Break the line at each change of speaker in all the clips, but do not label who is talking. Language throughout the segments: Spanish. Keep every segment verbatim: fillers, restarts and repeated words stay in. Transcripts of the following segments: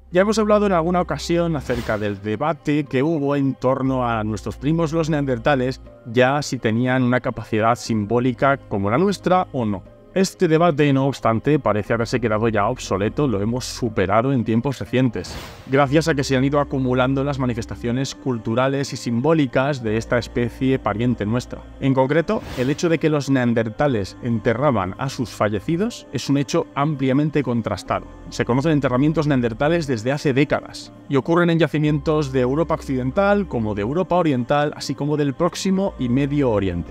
Ya hemos hablado en alguna ocasión acerca del debate que hubo en torno a nuestros primos los neandertales, ya si tenían una capacidad simbólica como la nuestra o no. Este debate, no obstante, parece haberse quedado ya obsoleto, lo hemos superado en tiempos recientes, gracias a que se han ido acumulando las manifestaciones culturales y simbólicas de esta especie pariente nuestra. En concreto, el hecho de que los neandertales enterraban a sus fallecidos es un hecho ampliamente contrastado. Se conocen enterramientos neandertales desde hace décadas, y ocurren en yacimientos de Europa Occidental como de Europa Oriental, así como del Próximo y Medio Oriente.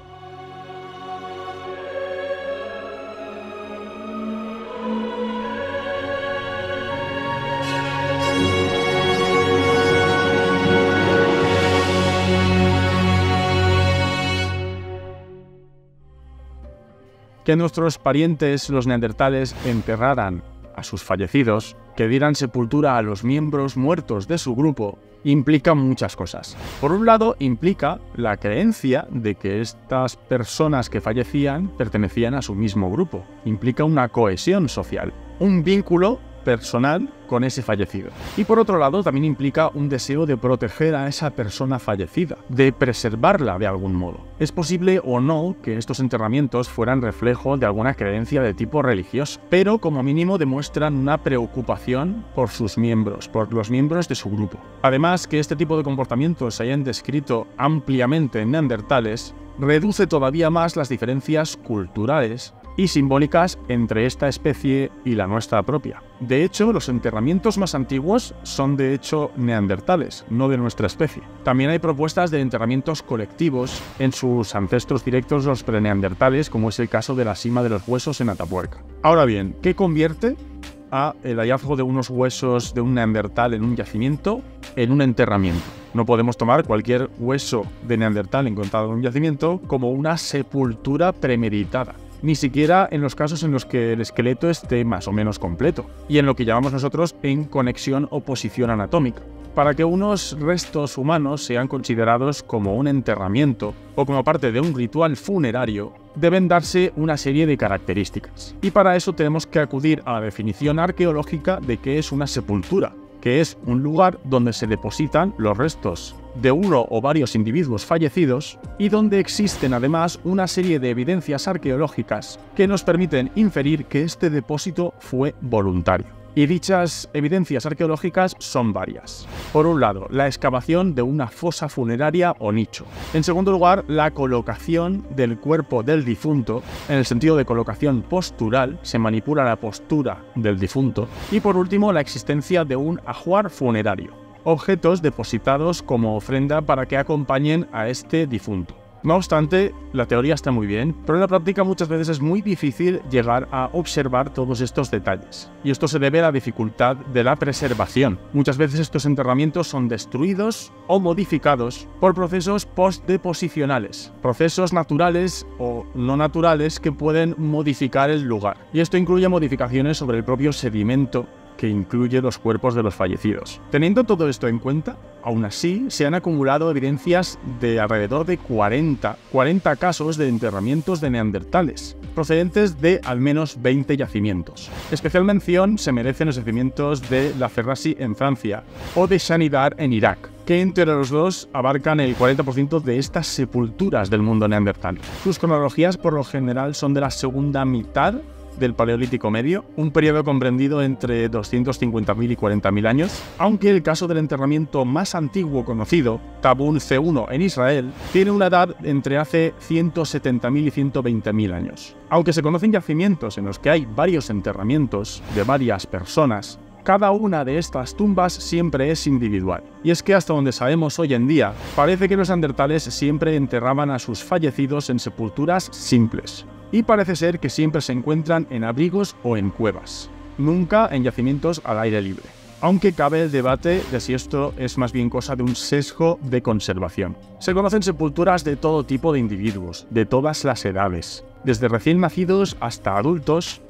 Que nuestros parientes, los neandertales, enterraran a sus fallecidos, que dieran sepultura a los miembros muertos de su grupo, implica muchas cosas. Por un lado, implica la creencia de que estas personas que fallecían pertenecían a su mismo grupo. Implica una cohesión social, un vínculo personal con ese fallecido. Y por otro lado, también implica un deseo de proteger a esa persona fallecida, de preservarla de algún modo. Es posible o no que estos enterramientos fueran reflejo de alguna creencia de tipo religioso, pero como mínimo demuestran una preocupación por sus miembros, por los miembros de su grupo. Además, que este tipo de comportamientos se hayan descrito ampliamente en neandertales, reduce todavía más las diferencias culturales y simbólicas entre esta especie y la nuestra propia. De hecho, los enterramientos más antiguos son de hecho neandertales, no de nuestra especie. También hay propuestas de enterramientos colectivos en sus ancestros directos, los preneandertales, como es el caso de la sima de los huesos en Atapuerca. Ahora bien, ¿qué convierte a el hallazgo de unos huesos de un neandertal en un yacimiento en un enterramiento? No podemos tomar cualquier hueso de neandertal encontrado en un yacimiento como una sepultura premeditada, ni siquiera en los casos en los que el esqueleto esté más o menos completo, y en lo que llamamos nosotros en conexión o posición anatómica. Para que unos restos humanos sean considerados como un enterramiento o como parte de un ritual funerario, deben darse una serie de características. Y para eso tenemos que acudir a la definición arqueológica de qué es una sepultura, que es un lugar donde se depositan los restos de uno o varios individuos fallecidos y donde existen además una serie de evidencias arqueológicas que nos permiten inferir que este depósito fue voluntario. Y dichas evidencias arqueológicas son varias. Por un lado, la excavación de una fosa funeraria o nicho. En segundo lugar, la colocación del cuerpo del difunto, en el sentido de colocación postural, se manipula la postura del difunto. Y por último, la existencia de un ajuar funerario, objetos depositados como ofrenda para que acompañen a este difunto. No obstante, la teoría está muy bien, pero en la práctica muchas veces es muy difícil llegar a observar todos estos detalles. Y esto se debe a la dificultad de la preservación. Muchas veces estos enterramientos son destruidos o modificados por procesos postdeposicionales, procesos naturales o no naturales que pueden modificar el lugar. Y esto incluye modificaciones sobre el propio sedimento que incluye los cuerpos de los fallecidos. Teniendo todo esto en cuenta, aún así se han acumulado evidencias de alrededor de cuarenta, cuarenta casos de enterramientos de neandertales, procedentes de al menos veinte yacimientos. Especial mención se merecen los yacimientos de La Ferrassie en Francia o de Shanidar en Irak, que entre los dos abarcan el cuarenta por ciento de estas sepulturas del mundo neandertal. Sus cronologías por lo general son de la segunda mitad del Paleolítico Medio, un periodo comprendido entre doscientos cincuenta mil y cuarenta mil años, aunque el caso del enterramiento más antiguo conocido, Tabun C uno en Israel, tiene una edad entre hace ciento setenta mil y ciento veinte mil años. Aunque se conocen yacimientos en los que hay varios enterramientos de varias personas, cada una de estas tumbas siempre es individual. Y es que hasta donde sabemos hoy en día, parece que los neandertales siempre enterraban a sus fallecidos en sepulturas simples. Y parece ser que siempre se encuentran en abrigos o en cuevas, nunca en yacimientos al aire libre. Aunque cabe el debate de si esto es más bien cosa de un sesgo de conservación. Se conocen sepulturas de todo tipo de individuos, de todas las edades, desde recién nacidos hasta adultos,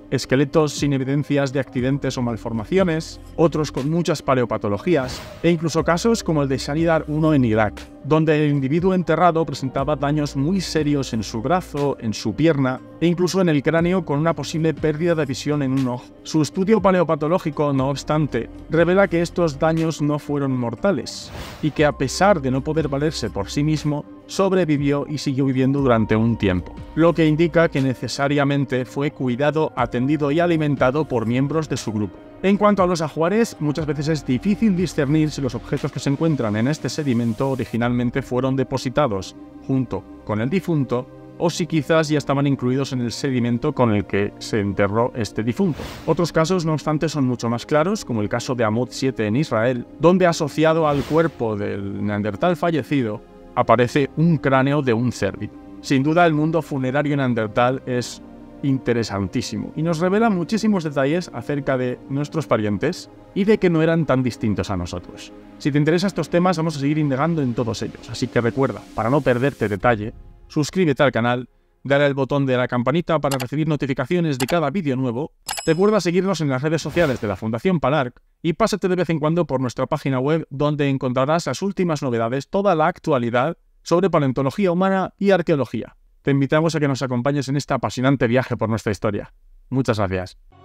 esqueletos sin evidencias de accidentes o malformaciones, otros con muchas paleopatologías, e incluso casos como el de Shanidar uno en Irak, donde el individuo enterrado presentaba daños muy serios en su brazo, en su pierna e incluso en el cráneo, con una posible pérdida de visión en un ojo. Su estudio paleopatológico, no obstante, revela que estos daños no fueron mortales y que, a pesar de no poder valerse por sí mismo, sobrevivió y siguió viviendo durante un tiempo, lo que indica que necesariamente fue cuidado, atendido y alimentado por miembros de su grupo. En cuanto a los ajuares, muchas veces es difícil discernir si los objetos que se encuentran en este sedimento originalmente fueron depositados junto con el difunto o si quizás ya estaban incluidos en el sedimento con el que se enterró este difunto. Otros casos, no obstante, son mucho más claros, como el caso de Amud siete en Israel, donde asociado al cuerpo del neandertal fallecido aparece un cráneo de un cérvido. Sin duda, el mundo funerario neandertal es interesantísimo y nos revela muchísimos detalles acerca de nuestros parientes y de que no eran tan distintos a nosotros. Si te interesan estos temas, vamos a seguir indagando en todos ellos, así que recuerda, para no perderte detalle, suscríbete al canal, dale al botón de la campanita para recibir notificaciones de cada vídeo nuevo, recuerda seguirnos en las redes sociales de la Fundación Palarc y pásate de vez en cuando por nuestra página web, donde encontrarás las últimas novedades, toda la actualidad sobre paleontología humana y arqueología. Te invitamos a que nos acompañes en este apasionante viaje por nuestra historia. Muchas gracias.